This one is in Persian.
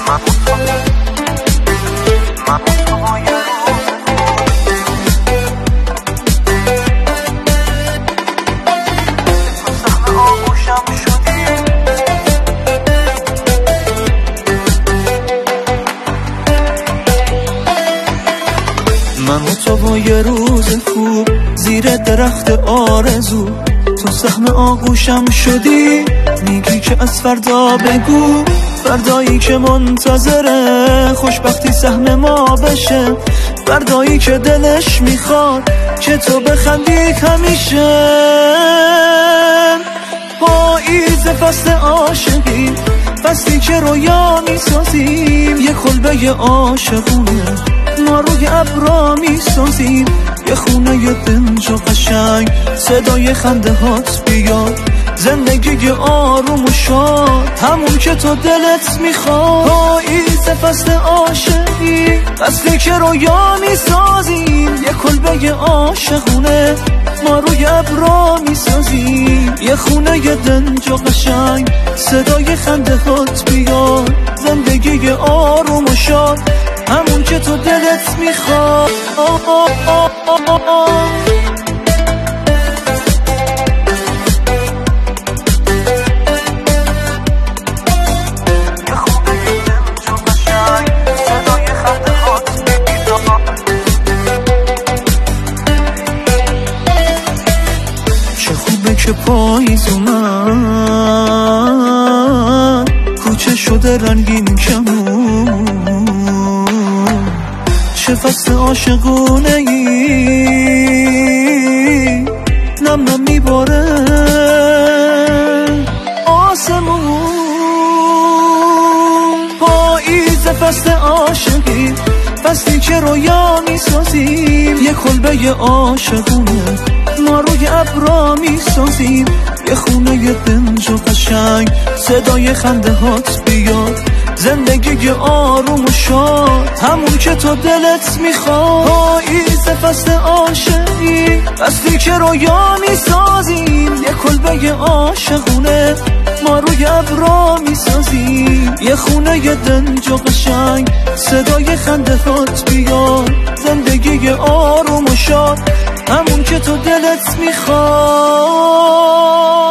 من و تو با یه روز خوب زیر درخت آرزو، تو سهم آغوشم شدی. میگی که از فردا بگو، فردایی که منتظره خوشبختی سهم ما بشه، فردایی که دلش میخواد که تو بخندی همیشه. پاییز فصل عاشقی، فصلی که رویا میسازیم، یه کلبه عاشقونه ما روی ابرا میسازیم، یه خونه یه دنج و قشنگ صدای خنده هات بیاد، زندگی آروم و شاد همون که تو دلت میخواد. پاییز فصل عاشقی، فصلی که رویا میسازیم، یه کلبه عاشقونه ما روی ابرا میسازیم، یه خونه یه دنج و قشنگ صدای خنده هات بیاد، زندگی آروم و شاد همون که تو دلت میخواد. چه خوبه که پاییز اومد، کوچه شده رنگین کمون، چه فصل عاشقونه ای، نم نم میباره آسمون. پاییز فصل عاشقی، فصلی که رویا میسازیم، یه کلبه عاشقونه ما روی ابرا میسازیم، یه خونه یه دنج و قشنگ صدای خنده هات بیاد، زندگی آروم و شاد همون که تو دلت میخواد. پاییز فصل عاشقی، فصلی که رویا میسازیم، یه کلبه عاشقونه ما روی ابرا میسازیم، یه خونه یه دنج و قشنگ صدای خنده هات بیاد، زندگی آروم و شاد همون که تو دلت میخواد.